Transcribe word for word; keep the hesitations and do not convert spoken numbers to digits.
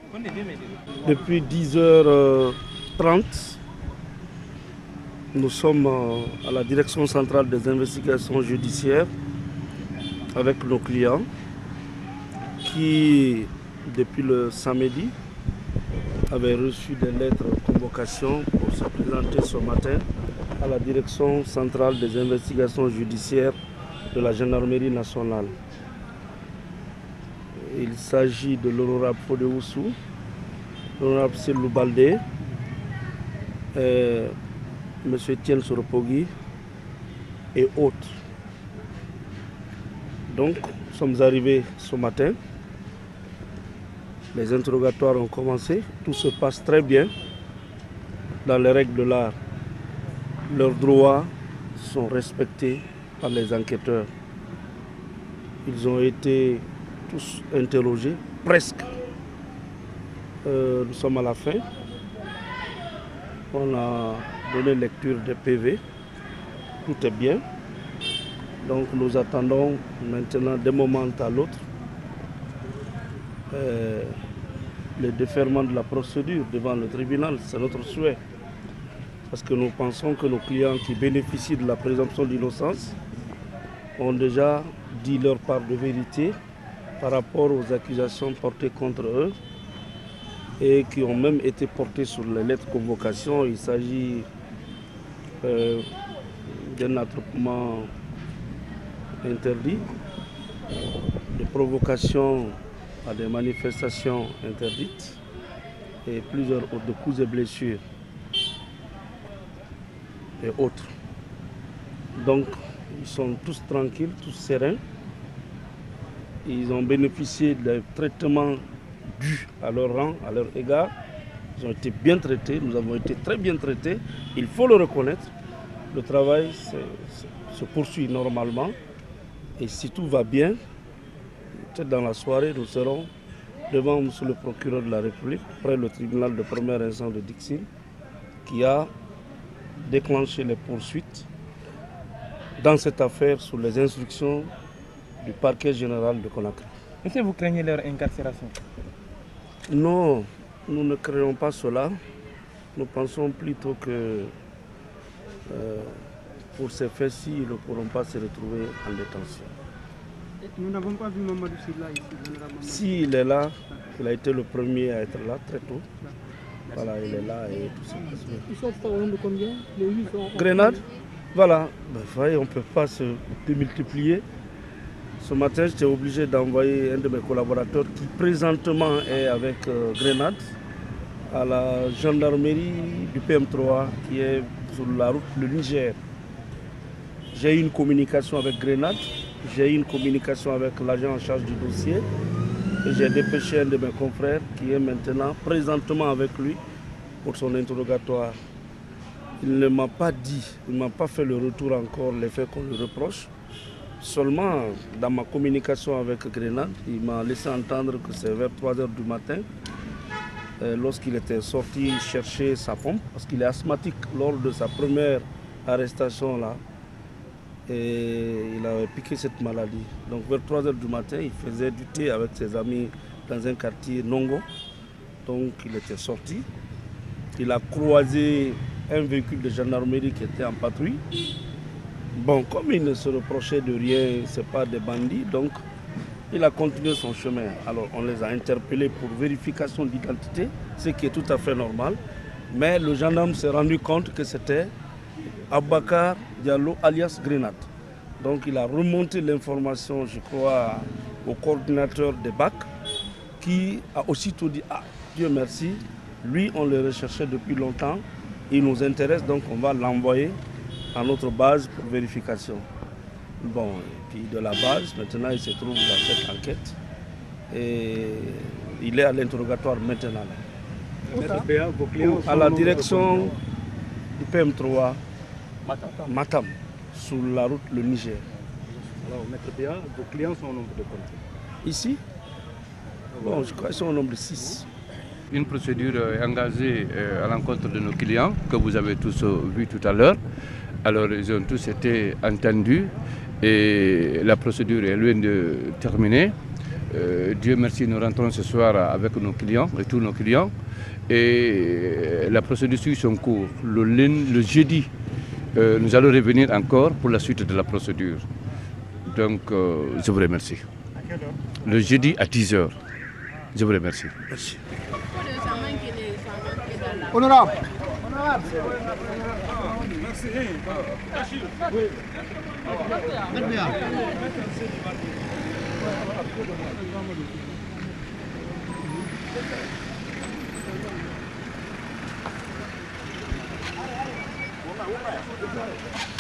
Depuis dix heures trente, nous sommes à la direction centrale des investigations judiciaires avec nos clients qui, depuis le samedi, avaient reçu des lettres de convocation pour se présenter ce matin à la direction centrale des investigations judiciaires de la gendarmerie nationale. Il s'agit de l'honorable Fodé Oussou, l'honorable Selou Baldé, euh, M. Etienne Soropogui et autres. Donc, nous sommes arrivés ce matin. Les interrogatoires ont commencé. Tout se passe très bien dans les règles de l'art. Leurs droits sont respectés par les enquêteurs. Ils ont été tous interrogés, presque. Euh, nous sommes à la fin. On a donné lecture des P V. Tout est bien. Donc nous attendons maintenant d'un moment à l'autre euh, le déferment de la procédure devant le tribunal. C'est notre souhait. Parce que nous pensons que nos clients qui bénéficient de la présomption d'innocence ont déjà dit leur part de vérité par rapport aux accusations portées contre eux et qui ont même été portées sur les lettres de convocation. Il s'agit euh, d'un attroupement interdit, de provocation à des manifestations interdites et plusieurs autres, de coups et blessures et autres. Donc, ils sont tous tranquilles, tous sereins. Ils ont bénéficié d'un traitement dû à leur rang, à leur égard. Ils ont été bien traités, nous avons été très bien traités. Il faut le reconnaître. Le travail se poursuit normalement. Et si tout va bien, peut-être dans la soirée, nous serons devant M. le procureur de la République, près le tribunal de première instance de Dixil, qui a déclenché les poursuites dans cette affaire sous les instructions du parquet général de Conakry. Est-ce que vous craignez leur incarcération? Non, nous ne craignons pas cela. Nous pensons plutôt que euh, pour ces faits-ci, ils ne pourront pas se retrouver en détention. Nous n'avons pas vu Mamadou Sylla ici. Si, il est là. Il a été le premier à être là très tôt. Voilà, il est là et tout ça. Ils sont au nombre de combien? Les huit sont... Grenade. Voilà. Ben, voyez, on ne peut pas se démultiplier. Ce matin, j'étais obligé d'envoyer un de mes collaborateurs qui présentement est avec euh, Grenade à la gendarmerie du P M trois qui est sur la route le Niger. J'ai eu une communication avec Grenade, j'ai eu une communication avec l'agent en charge du dossier et j'ai dépêché un de mes confrères qui est maintenant présentement avec lui pour son interrogatoire. Il ne m'a pas dit, il ne m'a pas fait le retour encore les faits qu'on lui reproche. Seulement, dans ma communication avec Grenade, il m'a laissé entendre que c'est vers trois heures du matin, euh, lorsqu'il était sorti chercher sa pompe, parce qu'il est asthmatique lors de sa première arrestation là, et il avait piqué cette maladie. Donc vers trois heures du matin, il faisait du thé avec ses amis dans un quartier Nongo. Donc il était sorti. Il a croisé un véhicule de gendarmerie qui était en patrouille. Bon, comme il ne se reprochait de rien, ce n'est pas des bandits, donc il a continué son chemin. Alors on les a interpellés pour vérification d'identité, ce qui est tout à fait normal. Mais le gendarme s'est rendu compte que c'était Abakar Diallo alias Grenade. Donc il a remonté l'information, je crois, au coordinateur des B A C, qui a aussitôt dit « Ah, Dieu merci, lui on le recherchait depuis longtemps, il nous intéresse, donc on va l'envoyer à notre base pour vérification. » Bon, et puis de la base, maintenant il se trouve dans cette enquête et il est à l'interrogatoire maintenant. À la direction du P M trois, Matam, sur la route le Niger. Alors, Maître Béa, vos clients sont au nombre de combien? Ici, bon, je crois qu'ils sont au nombre de six. Une procédure est engagée à l'encontre de nos clients, que vous avez tous vu tout à l'heure. Alors, ils ont tous été entendus et la procédure est loin de terminer. euh, Dieu merci, nous rentrons ce soir avec nos clients et tous nos clients. Et la procédure suit son cours. Le, le jeudi, euh, nous allons revenir encore pour la suite de la procédure. Donc, euh, je vous remercie. À quelle heure? Le jeudi à dix heures. Je vous remercie. Merci. Honorable. Merci.